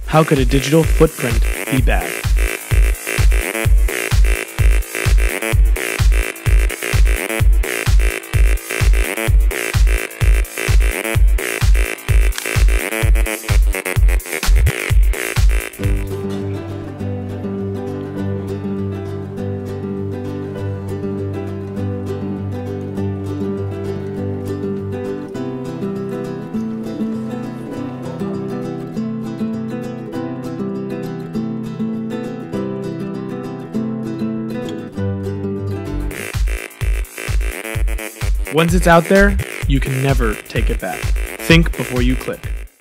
How could a digital footprint be bad? Once it's out there, you can never take it back. Think before you click.